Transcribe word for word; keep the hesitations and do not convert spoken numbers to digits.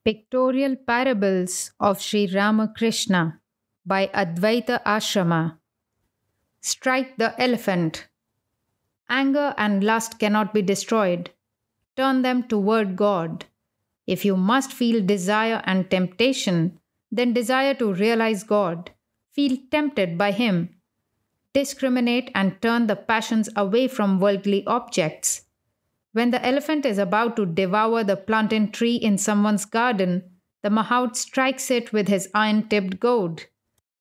Pictorial Parables of Sri Ramakrishna by Advaita Ashrama. Strike the elephant. Anger and lust cannot be destroyed. Turn them toward God. If you must feel desire and temptation, then desire to realize God. Feel tempted by Him. Discriminate and turn the passions away from worldly objects. When the elephant is about to devour the plantain tree in someone's garden, the mahout strikes it with his iron-tipped goad.